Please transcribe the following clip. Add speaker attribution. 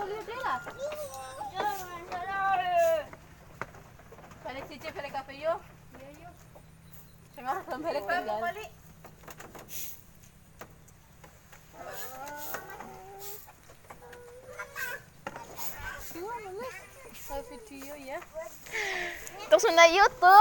Speaker 1: lihat dia lah. Balik cici balik kafe yuk. Iya yuk. Tengah belum balik tinggal. Video ya.
Speaker 2: Terus na YouTube.